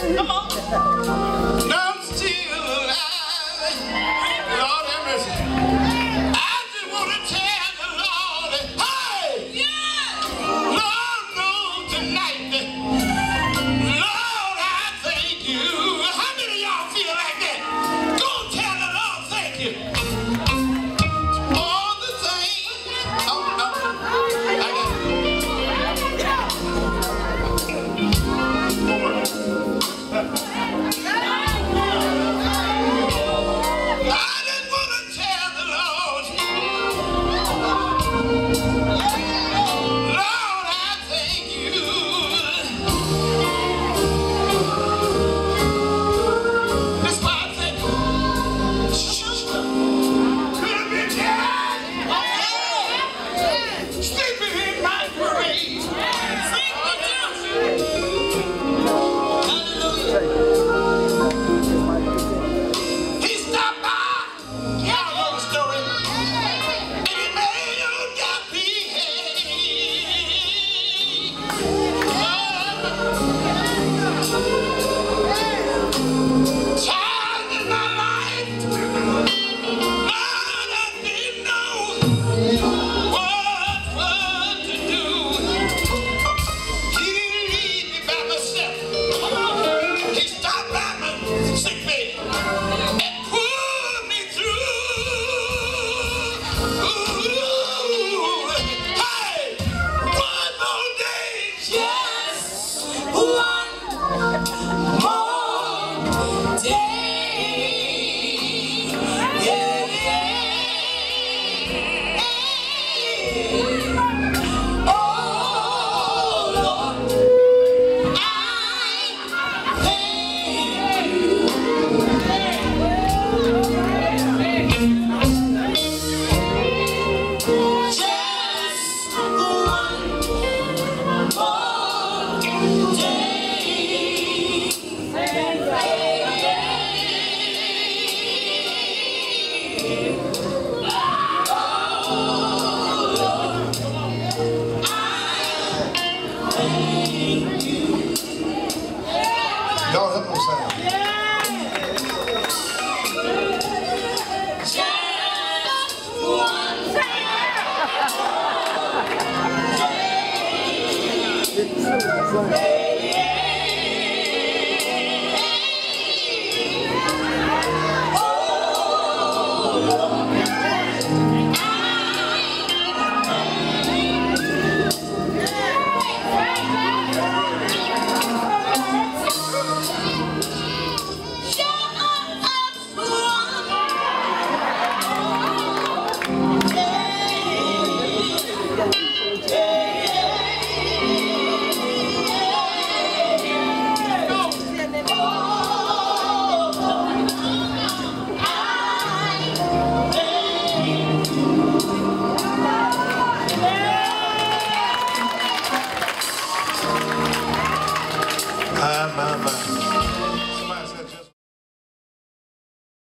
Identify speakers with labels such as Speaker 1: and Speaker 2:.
Speaker 1: Come on.
Speaker 2: I'm still alive. Lord have mercy. I just want to tell the Lord, hey, Lord knows tonight. Lord, I thank you. How many of y'all feel like that? Go tell the Lord thank you. All the things. Y'all help them sing. My.